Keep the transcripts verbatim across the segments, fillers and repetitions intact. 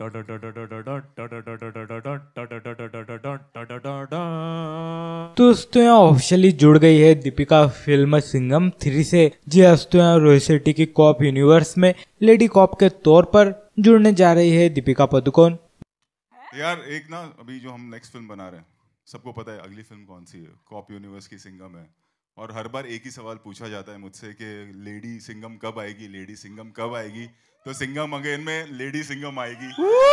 दोस्तों यहाँ ऑफिशियली जुड़ गई है दीपिका फिल्म सिंघम थ्री से। जी दोस्तों यहाँ रोहित शेट्टी की कॉप यूनिवर्स में लेडी कॉप के तौर पर जुड़ने जा रही है दीपिका पादुकोण। यार एक ना अभी जो हम नेक्स्ट फिल्म बना रहे हैं, सबको पता है अगली फिल्म कौन सी है, कॉप यूनिवर्स की सिंघम है। और हर बार एक ही सवाल पूछा जाता है मुझसे कि लेडी सिंघम कब आएगी, लेडी सिंघम कब आएगी। तो सिंघम अगेन में लेडी सिंघम आएगी।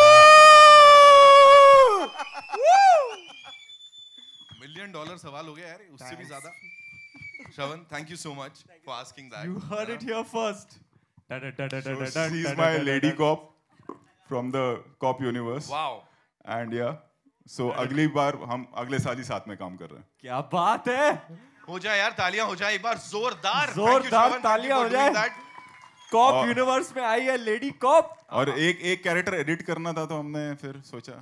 मिलियन डॉलर सवाल हो गया यार, उससे भी ज्यादा। Shravan, thank you so much for asking that. You heard it here first. So she is my lady cop from the cop universe. Wow. And yeah, so अगली बार हम अगले साल ही साथ में काम कर रहे हैं। क्या बात है, हो जाए यार, तालियां हो जाए एक बार जोरदार। जोरदार तालियां हो जाए। कॉप यूनिवर्स में आई है लेडी कॉप। और एक एक कैरेक्टर एडिट करना था तो हमने फिर सोचा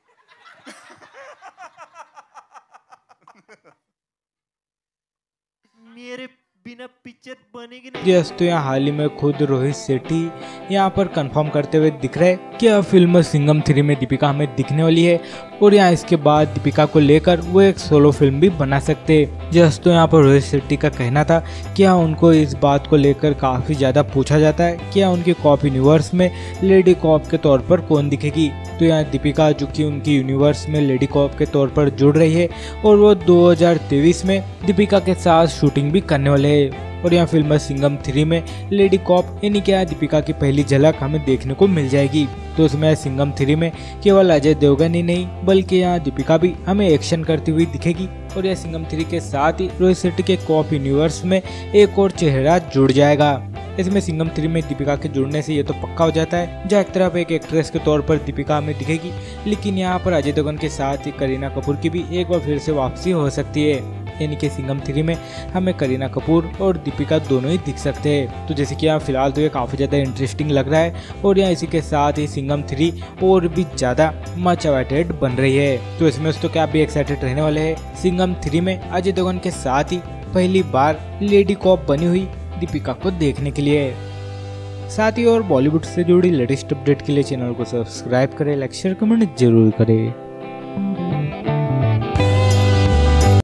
मेरे बिना पिक्चर बनेगी नहीं। जी दोस्तों यहाँ हाल ही में खुद रोहित शेट्टी यहाँ पर कंफर्म करते हुए दिख रहे हैं कि यह फिल्म सिंघम थ्री में दीपिका हमें दिखने वाली है और यहाँ इसके बाद दीपिका को लेकर वो एक सोलो फिल्म भी बना सकते हैं। जी दोस्तों यहाँ पर रोहित शेट्टी का कहना था कि यहाँ उनको इस बात को लेकर काफी ज्यादा पूछा जाता है कि यहाँ उनकी कॉप यूनिवर्स में लेडी कॉप के तौर पर कौन दिखेगी। तो यहाँ दीपिका जो कि उनकी यूनिवर्स में लेडी कॉप के तौर पर जुड़ रही है और वो दो हजार तेईस में दीपिका के साथ शूटिंग भी करने वाले है। और यहाँ फिल्म सिंघम थ्री में लेडी कॉप यानी क्या दीपिका की पहली झलक हमें देखने को मिल जाएगी। तो उसमें सिंघम थ्री में केवल अजय देवगन ही नहीं बल्कि यहाँ दीपिका भी हमें एक्शन करती हुई दिखेगी। और यह सिंघम थ्री के साथ ही रोहित शेट्टी के कॉप यूनिवर्स में एक और चेहरा जुड़ जाएगा। इसमें सिंघम थ्री में दीपिका के जुड़ने से ये तो पक्का हो जाता है जहाँ एक तरफ एक एक्ट्रेस के तौर पर दीपिका हमें दिखेगी, लेकिन यहाँ पर अजय देवगन के साथ ही करीना कपूर की भी एक बार फिर से वापसी हो सकती है। यानी कि सिंघम थ्री में हमें करीना कपूर और दीपिका दोनों ही दिख सकते हैं। तो जैसे कि यहाँ फिलहाल तो ये काफी ज्यादा इंटरेस्टिंग लग रहा है और यहाँ इसी के साथ ही सिंघम थ्री और भी ज्यादा मच अवेटेड बन रही है। तो इसमें तो क्या भी एक्साइटेड रहने वाले हैं। सिंघम थ्री में अजय देवगन के साथ ही पहली बार लेडी कॉप बनी हुई दीपिका को देखने के लिए। साथ ही और बॉलीवुड से जुड़ी लेटेस्ट अपडेट के लिए चैनल को सब्सक्राइब करें, लाइक शेयर कमेंट जरूर करें।